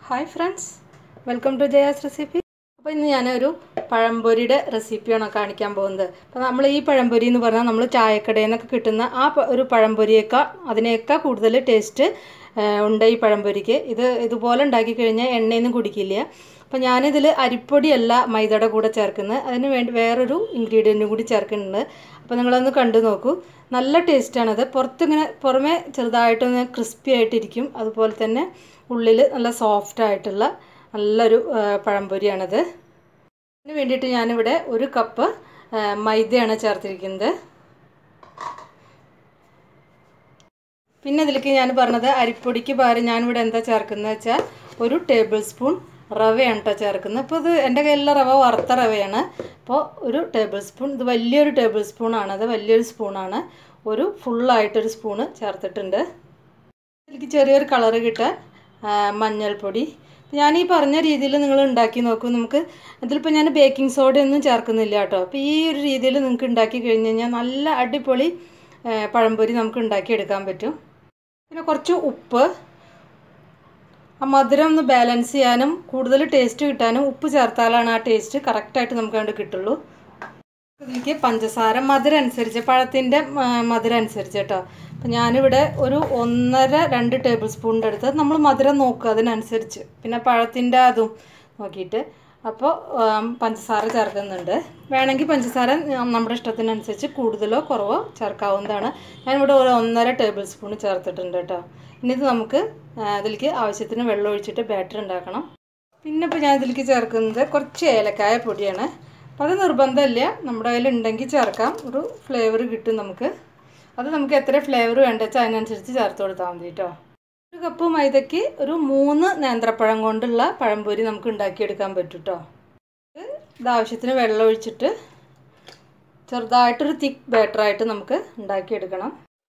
Hi friends, welcome to Jaya's recipe. അപ്പോൾ ഇന്ന് ഞാനൊരു പഴംപൊരിയുടെ റെസിപ്പിയാണ് കാണിക്കാൻ പോകുന്നത്. അപ്പോൾ നമ്മൾ ഈ പഴംപൊരി എന്ന് പറഞ്ഞാൽ നമ്മൾ ചായക്കടയിൽ നിന്നൊക്കെ കിട്ടുന്ന ഒരു പഴംപൊരിയേക്കാൾ അതിനേക്കാൾ കൂടുതൽ ടേസ്റ്റ് ഉണ്ട് ഈ പഴംപൊരിക്ക്. ഇതുപോലെ ഉണ്ടാക്കി കഴിഞ്ഞാൽ എണ്ണയൊന്നും കുടിക്കില്ല. അപ്പോൾ ഞാനിതിൽ അരിപ്പൊടിയല്ല മൈദയുടെ കൂടെ ചേർക്കുന്നത്, അതിന് വേണ്ടി വേറൊരു ഇൻഗ്രീഡിയൻറ്റും കൂടി ചേർക്കുന്നുണ്ട്. അപ്പോൾ നിങ്ങളൊന്ന് കണ്ടു നോക്കൂ. നല്ല ടേസ്റ്റാണത്. പുറമേ ചെറുതായിട്ടൊന്ന് ക്രിസ്പി ആയിട്ടിരിക്കും, അതുപോലെ തന്നെ ഉള്ളിൽ നല്ല സോഫ്റ്റായിട്ടുള്ള നല്ലൊരു പഴംപൊരിയാണത്. അതിന് വേണ്ടിയിട്ട് ഞാനിവിടെ 1 കപ്പ് മൈദയാണ് ചേർത്തിരിക്കുന്നത്. പിന്നെ ഇതിലേക്ക് ഞാൻ പറഞ്ഞത് അരിപ്പൊടിക്ക് പകരം ഞാനിവിടെ എന്താ ചേർക്കുന്നത് വെച്ചാൽ 1 ടേബിൾ സ്പൂൺ റവയാണ് കേട്ടോ ചേർക്കുന്നത്. അപ്പോൾ ഇത് എൻ്റെ കയ്യിലുള്ള റവ വറുത്ത റവയാണ്. അപ്പോൾ 1 ടേബിൾ സ്പൂൺ, ഇത് വലിയൊരു ടേബിൾ സ്പൂണാണത്, വലിയൊരു സ്പൂണാണ്. ഒരു ഫുള്ളായിട്ടൊരു സ്പൂണ് ചേർത്തിട്ടുണ്ട്. ഇതിലേക്ക് ചെറിയൊരു കളറ് കിട്ടാൻ മഞ്ഞൾപ്പൊടി. ഞാൻ ഈ പറഞ്ഞ രീതിയിൽ നിങ്ങൾ ഉണ്ടാക്കി നോക്കൂ. ഇതിലിപ്പോൾ ഞാൻ ബേക്കിംഗ് സോഡയൊന്നും ചേർക്കുന്നില്ല കേട്ടോ. അപ്പോൾ ഈ ഒരു രീതിയിൽ നിങ്ങൾക്ക് ഉണ്ടാക്കി കഴിഞ്ഞ് കഴിഞ്ഞാൽ നല്ല അടിപൊളി പഴംപൊരി നമുക്ക് ഉണ്ടാക്കിയെടുക്കാൻ പറ്റും. പിന്നെ കുറച്ച് ഉപ്പ്, ആ മധുരം ഒന്ന് ബാലൻസ് ചെയ്യാനും കൂടുതൽ ടേസ്റ്റ് കിട്ടാനും ഉപ്പ് ചേർത്താലാണ് ആ ടേസ്റ്റ് കറക്റ്റായിട്ട് നമുക്ക് കണ്ട് കിട്ടുള്ളൂ. ഇതിലേക്ക് പഞ്ചസാര മധുരം അനുസരിച്ച്, പഴത്തിൻ്റെ മധുരം അനുസരിച്ച് കേട്ടോ. അപ്പം ഞാനിവിടെ ഒരു 1.5-2 ടേബിൾ സ്പൂണിൻ്റെ അടുത്ത് നമ്മൾ മധുരം നോക്കുക അതിനനുസരിച്ച്, പിന്നെ പഴത്തിൻ്റെ അതും നോക്കിയിട്ട്. അപ്പോൾ പഞ്ചസാര ചേർക്കുന്നുണ്ട്. വേണമെങ്കിൽ പഞ്ചസാര നമ്മുടെ ഇഷ്ടത്തിനനുസരിച്ച് കൂടുതലോ കുറവോ ചേർക്കാവുന്നതാണ്. ഞാനിവിടെ ഒരു 1.5 ടേബിൾ സ്പൂൺ ചേർത്തിട്ടുണ്ട് കേട്ടോ. ഇനി ഇത് നമുക്ക് അതിലേക്ക് ആവശ്യത്തിന് വെള്ളം ഒഴിച്ചിട്ട് ബാറ്റർ ഉണ്ടാക്കണം. പിന്നെ ഇപ്പോൾ ഞാൻ ഇതിലേക്ക് ചേർക്കുന്നത് കുറച്ച് ഏലക്കായ പൊടിയാണ്. അപ്പോൾ അത് നിർബന്ധമില്ല, നമ്മുടെ കയ്യിൽ ഉണ്ടെങ്കിൽ ചേർക്കാം, ഒരു ഫ്ലേവർ കിട്ടും നമുക്ക്. അത് നമുക്ക് എത്ര ഫ്ലേവർ വേണ്ട വെച്ചാൽ അതിനനുസരിച്ച് ചേർത്ത് കൊടുത്താൽ മതി കേട്ടോ. 1 കപ്പ് മൈദയ്ക്ക് ഒരു 3 നേന്ത്രപ്പഴം കൊണ്ടുള്ള പഴംപൊരി നമുക്ക് ഉണ്ടാക്കിയെടുക്കാൻ പറ്റും കേട്ടോ. ഇത് ആവശ്യത്തിന് വെള്ളം ഒഴിച്ചിട്ട് ചെറുതായിട്ടൊരു തിക്ക് ബാറ്ററായിട്ട് നമുക്ക് ഉണ്ടാക്കിയെടുക്കണം.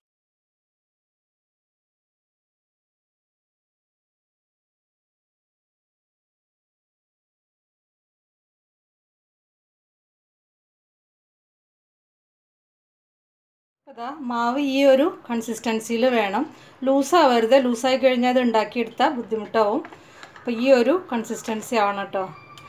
അതാ മാവ് ഈ ഒരു കൺസിസ്റ്റൻസിയിൽ വേണം, ലൂസാവരുത്. ലൂസായി കഴിഞ്ഞാൽ അത് ഉണ്ടാക്കിയെടുത്താൽ ബുദ്ധിമുട്ടാവും. അപ്പോൾ ഈ ഒരു കൺസിസ്റ്റൻസി ആവണം കേട്ടോ.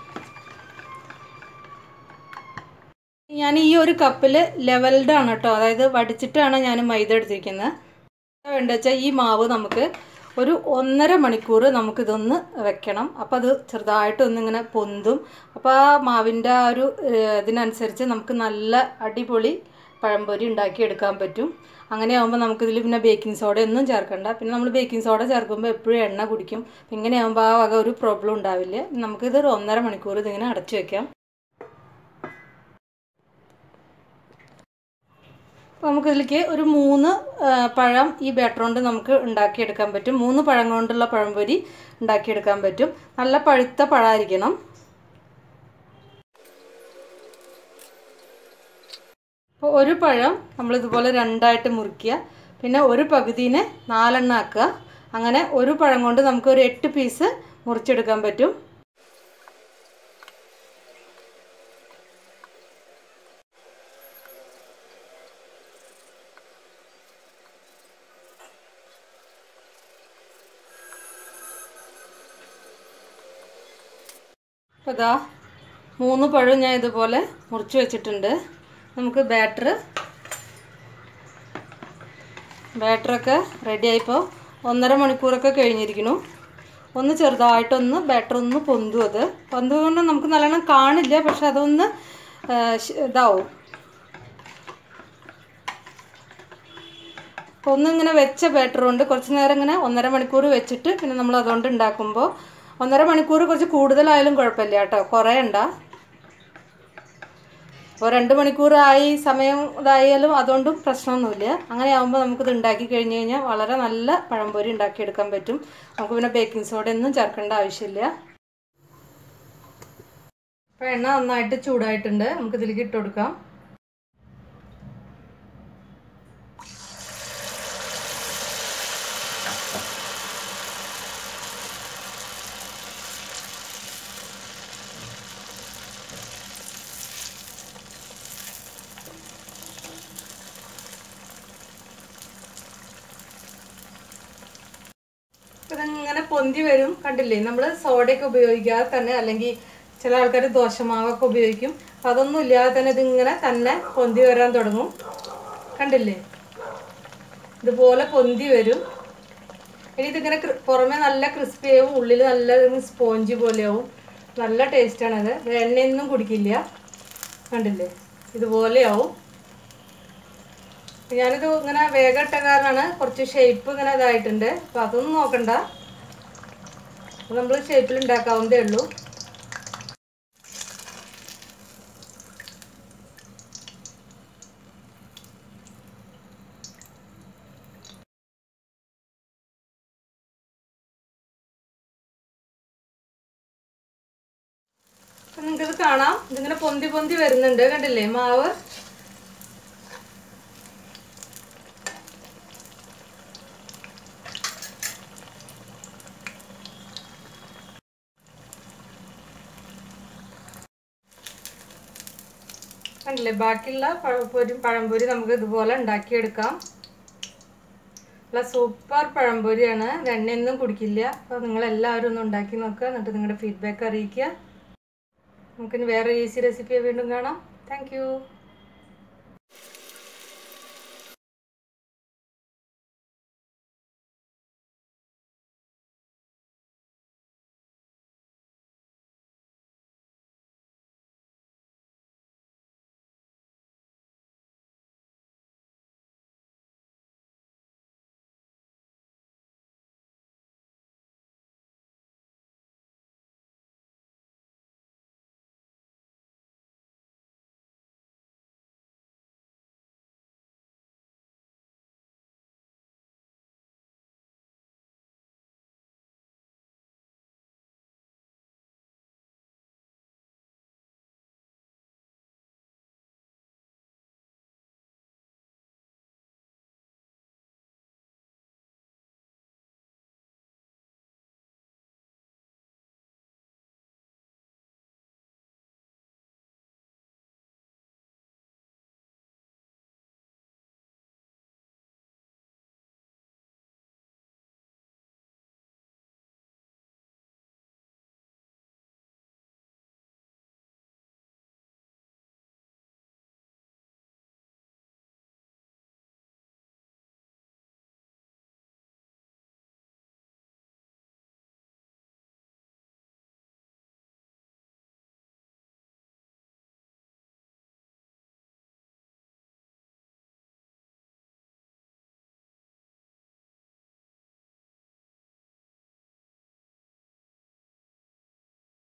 ഞാൻ ഈ ഒരു കപ്പിൽ ലെവൽഡ് ആണ് കേട്ടോ, അതായത് വടിച്ചിട്ടാണ് ഞാൻ മൈദ എടുത്തിരിക്കുന്നത്. വേണ്ട വെച്ചാൽ ഈ മാവ് നമുക്ക് ഒരു 1.5 മണിക്കൂർ നമുക്കിതൊന്ന് വെക്കണം. അപ്പോൾ അത് ചെറുതായിട്ടൊന്നിങ്ങനെ പൊന്തും. അപ്പോൾ ആ മാവിൻ്റെ ആ ഒരു ഇതിനനുസരിച്ച് നമുക്ക് നല്ല അടിപൊളി പഴംപൊരി ഉണ്ടാക്കിയെടുക്കാൻ പറ്റും. അങ്ങനെ ആകുമ്പോൾ നമുക്കിതിൽ പിന്നെ ബേക്കിംഗ് സോഡ ഒന്നും ചേർക്കണ്ട. പിന്നെ നമ്മൾ ബേക്കിംഗ് സോഡ ചേർക്കുമ്പോൾ എപ്പോഴും എണ്ണ കുടിക്കും. ഇങ്ങനെ ആകുമ്പോൾ ആ വക ഒരു പ്രോബ്ലം ഉണ്ടാവില്ല. നമുക്കിത് 1.5 മണിക്കൂർ ഇതിങ്ങനെ അടച്ചു വയ്ക്കാം. അപ്പോൾ നമുക്കിതിലേക്ക് ഒരു 3 പഴം ഈ ബാറ്റർ കൊണ്ട് നമുക്ക് ഉണ്ടാക്കിയെടുക്കാൻ പറ്റും. 3 പഴം കൊണ്ടുള്ള പഴംപൊരി ഉണ്ടാക്കിയെടുക്കാൻ പറ്റും. നല്ല പഴുത്ത പഴമായിരിക്കണം. അപ്പോൾ ഒരു പഴം നമ്മളിതുപോലെ 2ആയിട്ട് മുറിക്കുക, പിന്നെ ഒരു പകുതിനെ 4 എണ്ണം ആക്കുക. അങ്ങനെ ഒരു പഴം കൊണ്ട് നമുക്ക് ഒരു 8 പീസ് മുറിച്ചെടുക്കാൻ പറ്റും. അപ്പോൾ ഇതാ 3 പഴം ഞാൻ ഇതുപോലെ മുറിച്ച് വെച്ചിട്ടുണ്ട്. നമുക്ക് ബാറ്ററൊക്കെ റെഡിയായിപ്പോൾ 1.5 മണിക്കൂറൊക്കെ കഴിഞ്ഞിരിക്കുന്നു. ഒന്ന് ചെറുതായിട്ടൊന്ന് ബാറ്റർ ഒന്ന് പൊന്തും. അത് പൊന്തുകൊണ്ട് നമുക്ക് നല്ലോണം കാണില്ല, പക്ഷെ അതൊന്ന് ഇതാവും. അപ്പോൾ ഒന്നിങ്ങനെ വെച്ച ബാറ്റർ കൊണ്ട് കുറച്ച് നേരം ഇങ്ങനെ 1.5 മണിക്കൂർ വെച്ചിട്ട് പിന്നെ നമ്മൾ അതുകൊണ്ട് ഉണ്ടാക്കുമ്പോൾ 1.5 മണിക്കൂർ കുറച്ച് കൂടുതലായാലും കുഴപ്പമില്ല കേട്ടോ, കുറയണ്ട. അപ്പോൾ 2 മണിക്കൂറായി സമയം ഇതായാലും അതുകൊണ്ടും പ്രശ്നമൊന്നുമില്ല. അങ്ങനെ ആകുമ്പോൾ നമുക്കിത് ഉണ്ടാക്കി കഴിഞ്ഞ് കഴിഞ്ഞാൽ വളരെ നല്ല പഴംപൊരി ഉണ്ടാക്കിയെടുക്കാൻ പറ്റും. നമുക്ക് പിന്നെ ബേക്കിംഗ് സോഡ ഒന്നും ചേർക്കേണ്ട ആവശ്യമില്ല. അപ്പോൾ എണ്ണ നന്നായിട്ട് ചൂടായിട്ടുണ്ട്, നമുക്കിതിലേക്ക് ഇട്ട് കൊടുക്കാം. ഇതിങ്ങനെ പൊന്തി വരും. കണ്ടില്ലേ, നമ്മൾ സോഡയൊക്കെ ഉപയോഗിക്കാതെ തന്നെ, അല്ലെങ്കിൽ ചില ആൾക്കാർ ദോശമാവൊക്കെ ഉപയോഗിക്കും, അപ്പം അതൊന്നും ഇല്ലാതെ തന്നെ ഇതിങ്ങനെ തന്നെ പൊന്തി വരാൻ തുടങ്ങും. കണ്ടില്ലേ, ഇതുപോലെ പൊന്തി വരും. ഇനി ഇതിങ്ങനെ പുറമെ നല്ല ക്രിസ്പി ആവും, ഉള്ളിൽ നല്ല സ്പോഞ്ച് പോലെയാവും. നല്ല ടേസ്റ്റാണത്. എണ്ണയൊന്നും കുടിക്കില്ല. കണ്ടില്ലേ, ഇതുപോലെയാവും. ഞാനിത് ഇങ്ങനെ വേഗം ഇട്ട കാരണമാണ് കുറച്ച് ഷേപ്പ് ഇങ്ങനെ ഇതായിട്ടുണ്ട്. അപ്പം അതൊന്നും നോക്കണ്ട, നമ്മൾ ഷേപ്പിൽ ഉണ്ടാക്കാവുന്നതേ ഉള്ളൂ. നിങ്ങൾക്കിത് കാണാം, ഇതിങ്ങനെ പൊന്തി പൊന്തി വരുന്നുണ്ട്. കണ്ടില്ലേ മാവ്. കണ്ടില്ലേ, ബാക്കിയുള്ള പഴംപൊരി നമുക്ക് ഇതുപോലെ ഉണ്ടാക്കിയെടുക്കാം. നല്ല സൂപ്പർ പഴംപൊരിയാണ്. എണ്ണയൊന്നും കുടിക്കില്ല. അപ്പോൾ നിങ്ങളെല്ലാവരും ഒന്ന് ഉണ്ടാക്കി നോക്കുക, എന്നിട്ട് നിങ്ങളുടെ ഫീഡ്ബാക്ക് അറിയിക്കുക. നമുക്കിനി വേറെ ഈസി റെസിപ്പി വീണ്ടും കാണാം. താങ്ക്